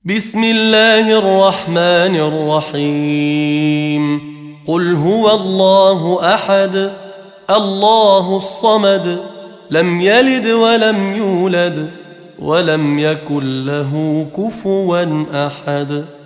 بسم الله الرحمن الرحيم قل هو الله أحد الله الصمد لم يلد ولم يولد ولم يكن له كفوا أحد.